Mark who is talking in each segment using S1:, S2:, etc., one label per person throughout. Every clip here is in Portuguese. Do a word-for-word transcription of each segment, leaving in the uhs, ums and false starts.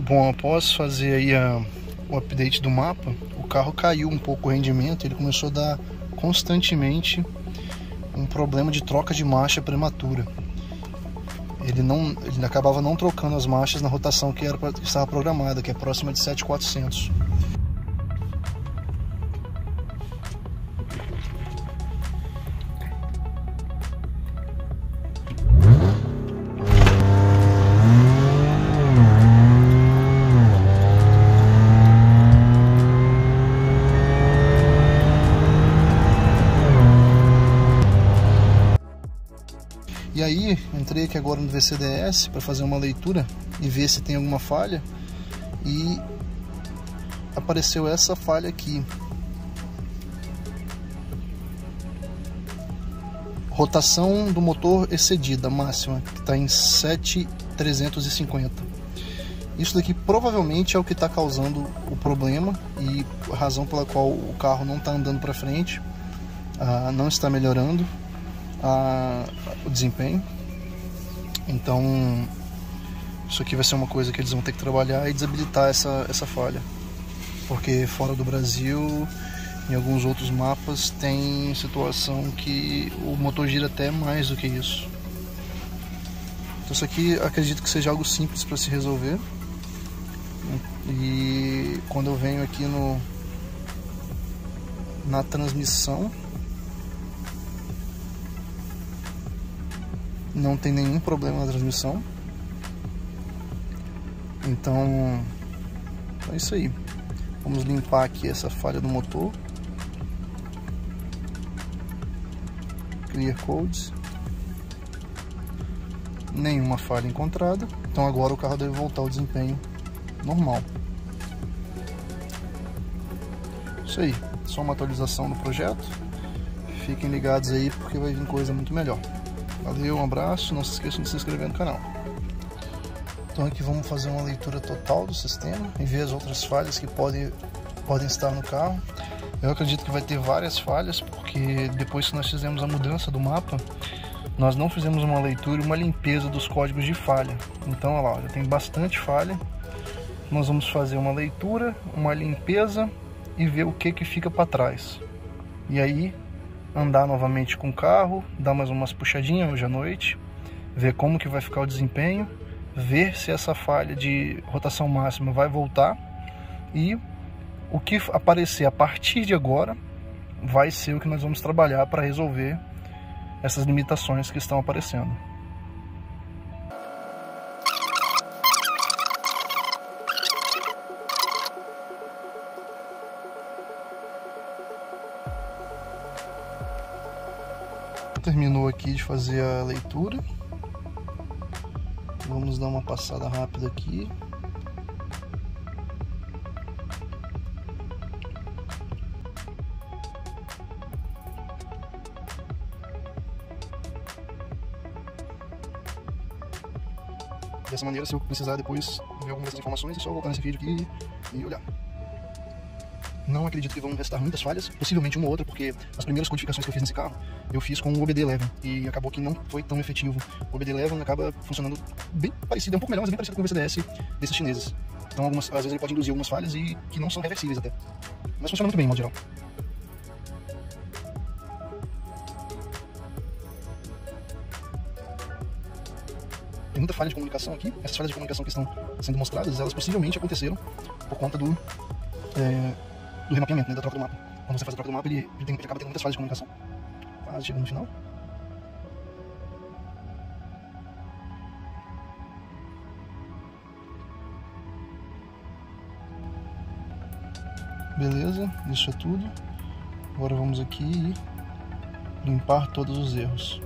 S1: Bom, após fazer aí a, o update do mapa, o carro caiu um pouco o rendimento, ele começou a dar constantemente um problema de troca de marcha prematura. Ele, não, ele acabava não trocando as marchas na rotação que, era, que estava programada, que é próxima de sete mil e quatrocentos. E aí, entrei aqui agora no V C D S para fazer uma leitura e ver se tem alguma falha, e apareceu essa falha aqui. Rotação do motor excedida, máxima, que está em sete mil trezentos e cinquenta. Isso daqui provavelmente é o que está causando o problema e a razão pela qual o carro não está andando para frente, ah, não está melhorando A, o desempenho. Então isso aqui vai ser uma coisa que eles vão ter que trabalhar e desabilitar essa, essa falha, porque fora do Brasil, em alguns outros mapas, tem situação que o motor gira até mais do que isso. Então isso aqui acredito que seja algo simples para se resolver, e quando eu venho aqui no na transmissão, não tem nenhum problema na transmissão. Então é isso aí. Vamos limpar aqui essa falha do motor. Clear codes. Nenhuma falha encontrada. Então agora o carro deve voltar ao desempenho normal. Isso aí. Só uma atualização do projeto. Fiquem ligados aí porque vai vir coisa muito melhor. Valeu, um abraço, não se esqueçam de se inscrever no canal. Então aqui vamos fazer uma leitura total do sistema e ver as outras falhas que podem, podem estar no carro. Eu acredito que vai ter várias falhas, porque depois que nós fizemos a mudança do mapa, nós não fizemos uma leitura e uma limpeza dos códigos de falha. Então olha lá, já tem bastante falha. Nós vamos fazer uma leitura, uma limpeza e ver o que, que fica para trás. E aí andar novamente com o carro, dar mais umas puxadinhas hoje à noite, ver como que vai ficar o desempenho, ver se essa falha de rotação máxima vai voltar, e o que aparecer a partir de agora vai ser o que nós vamos trabalhar para resolver essas limitações que estão aparecendo. Terminou aqui de fazer a leitura. Vamos dar uma passada rápida aqui. Dessa maneira, se eu precisar depois ver algumas dessas informações, é só voltar nesse vídeo aqui e olhar. Não acredito que vão restar muitas falhas, possivelmente uma ou outra, porque as primeiras codificações que eu fiz nesse carro, eu fiz com o O B D Eleven, e acabou que não foi tão efetivo. O O B D Eleven acaba funcionando bem parecido, é um pouco melhor, mas bem parecido com o V C D S desses chineses. Então algumas, às vezes ele pode induzir algumas falhas e que não são reversíveis até. Mas funciona muito bem, em modo geral. Tem muita falha de comunicação aqui. Essas falhas de comunicação que estão sendo mostradas, elas possivelmente aconteceram por conta do... É, do remapeamento, né, da troca do mapa. Quando você faz a troca do mapa, ele, ele, tem, ele acaba tendo muitas falhas de comunicação. Quase chegando no final. Beleza, isso é tudo. Agora vamos aqui e limpar todos os erros.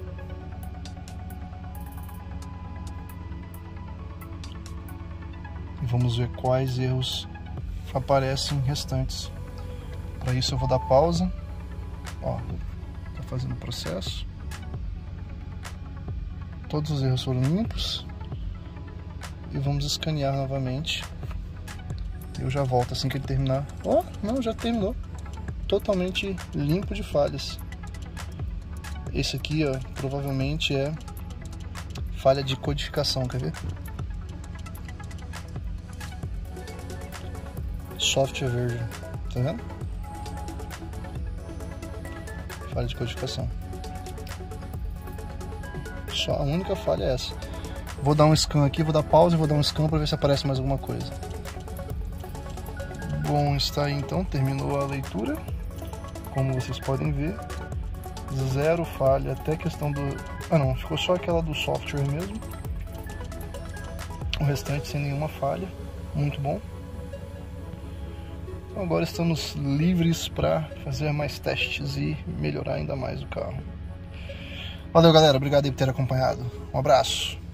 S1: E vamos ver quais erros aparecem restantes. Para isso eu vou dar pausa. Ó, tá fazendo o processo. Todos os erros foram limpos. E vamos escanear novamente. Eu já volto assim que ele terminar. Ó, não, já terminou. Totalmente limpo de falhas. Esse aqui, ó, provavelmente é falha de codificação, quer ver? software version, tá vendo? Falha de codificação. Só a única falha é essa. Vou dar um scan aqui, vou dar pausa e vou dar um scan para ver se aparece mais alguma coisa. Bom, está aí então, terminou a leitura. Como vocês podem ver, zero falha, até questão do... Ah não, ficou só aquela do software mesmo. O restante sem nenhuma falha, muito bom. Então agora estamos livres para fazer mais testes e melhorar ainda mais o carro. Valeu galera, obrigado aí por ter acompanhado. Um abraço.